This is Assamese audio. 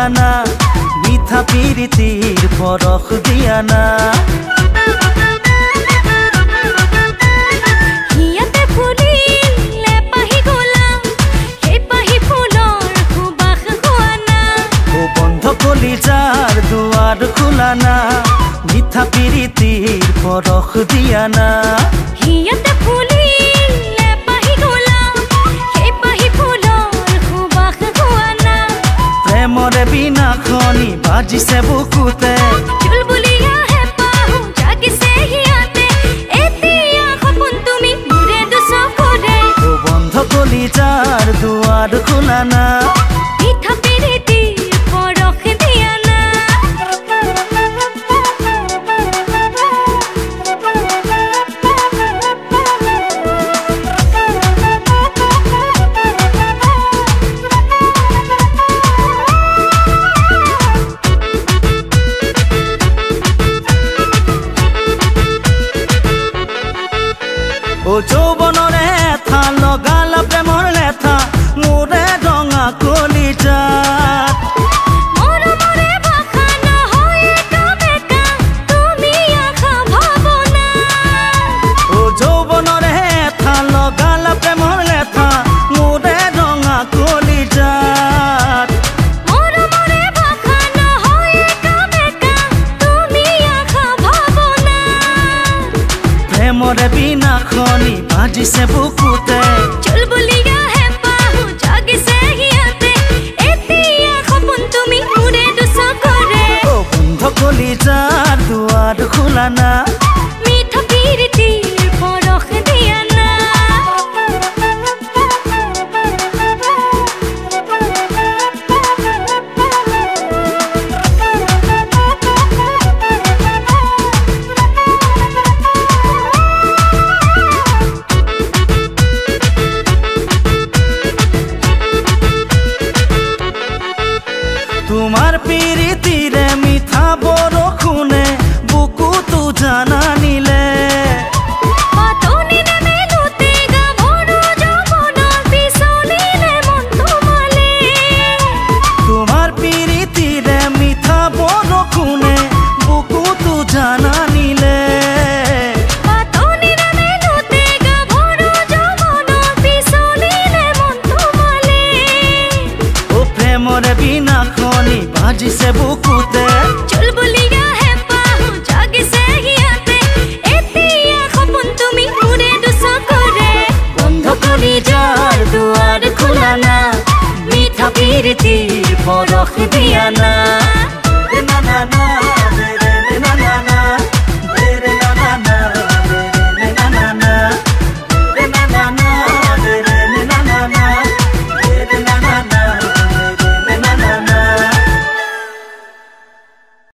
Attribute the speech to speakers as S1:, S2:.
S1: না মিঠা পিরিতির পরখ দিয়া না
S2: হিয়াতে ফুলিলে পাহি গোলাম সেই পাহি ফুলৰ সুবাস হোৱা না
S1: ও বন্ধ কলিজার দুয়ার খোলা না মিঠা পিরিতির পরখ দিয়া না
S2: হিয়াতে ফুলিলে পাহি গোলাম সেই পাহি ফুলৰ সুবাস হোৱা না
S1: প্রেমরে বিনা খনি বাজিছে বুকুতে
S2: চুলবুলিয়া হেঁপাহ জাগিছে হিয়াতে এতিয়া সপোন তুমি মোৰে দুচকুৰে
S1: ও বন্ধ কলিজার দুয়ার খোলা না
S2: মিঠা পিৰিতিৰ পৰখ দিয়া না
S1: ও যৌবনরে এথা লগাল প্রেমর লেথা মোরে রঙা কলিজাত
S2: মৰমৰে ভাষা নহয় একা বেকা তুমি আশা ভাৱনা
S1: ও যৌবনরে এথা লগাল প্রেমর লেথা মোরে রঙা কলিজাত
S2: মৰমৰে ভাষা নহয় একা বেকা তুমি আশা ভাৱনা
S1: প্রেমরে বিনা খনি বাজিছে বুকুতে
S2: চুলবুলিয়া হেঁপাহ জাগিছে হিয়াতে এতিয়া সপোন তুমি মোৰে দুচকুৰে
S1: ও বন্ধ কলিজার দুয়ার খোলা না